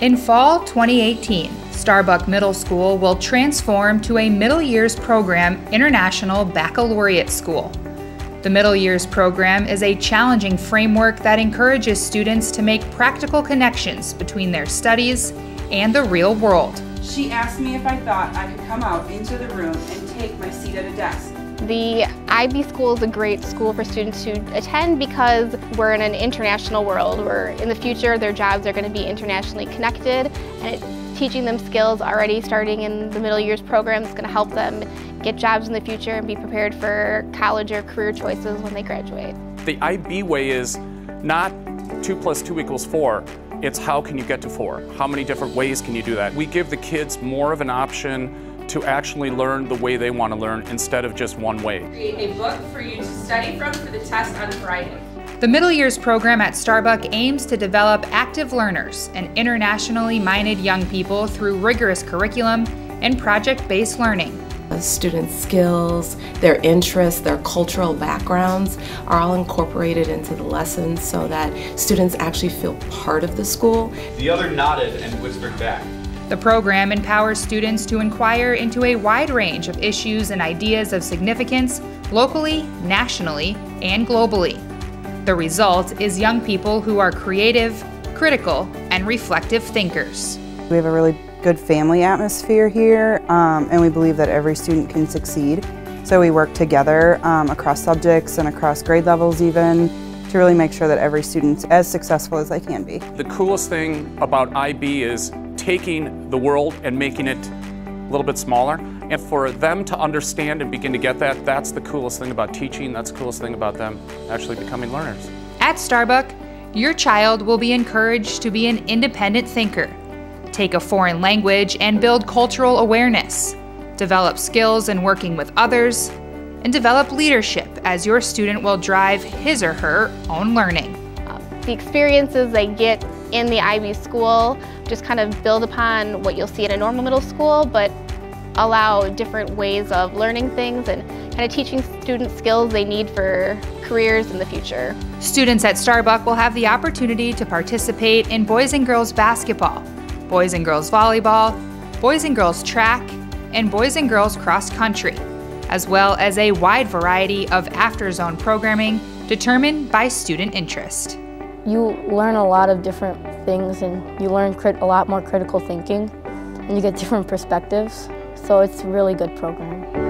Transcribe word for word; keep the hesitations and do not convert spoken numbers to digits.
In fall twenty eighteen, Starbuck Middle School will transform to a Middle Years Program International Baccalaureate School. The Middle Years Program is a challenging framework that encourages students to make practical connections between their studies and the real world. She asked me if I thought I could come out into the room and take my seat at a desk. The I B school is a great school for students to attend because we're in an international world where in the future their jobs are going to be internationally connected, and it's teaching them skills already starting in the middle years program is going to help them get jobs in the future and be prepared for college or career choices when they graduate. The I B way is not two plus two equals four. It's how can you get to four? How many different ways can you do that? We give the kids more of an option to actually learn the way they want to learn instead of just one way. Create a book for you to study from for the test on Friday. The Middle Years Program at Starbuck aims to develop active learners and internationally minded young people through rigorous curriculum and project-based learning. Students' skills, their interests, their cultural backgrounds are all incorporated into the lessons so that students actually feel part of the school. The other nodded and whispered back. The program empowers students to inquire into a wide range of issues and ideas of significance locally, nationally, and globally. The result is young people who are creative, critical, and reflective thinkers. We have a really good family atmosphere here, um, and we believe that every student can succeed. So we work together um, across subjects and across grade levels even to really make sure that every student's as successful as they can be. The coolest thing about I B is taking the world and making it a little bit smaller. And for them to understand and begin to get that, that's the coolest thing about teaching, that's the coolest thing about them actually becoming learners. At Starbuck, your child will be encouraged to be an independent thinker, take a foreign language and build cultural awareness, develop skills in working with others, and develop leadership as your student will drive his or her own learning. Uh, the experiences they get in the I B school just kind of build upon what you'll see in a normal middle school, but allow different ways of learning things and kind of teaching students skills they need for careers in the future. Students at Starbuck will have the opportunity to participate in boys and girls basketball, boys and girls volleyball, boys and girls track, and boys and girls cross country, as well as a wide variety of after-zone programming determined by student interest. You learn a lot of different things, and you learn crit a lot more critical thinking, and you get different perspectives, so it's a really good program.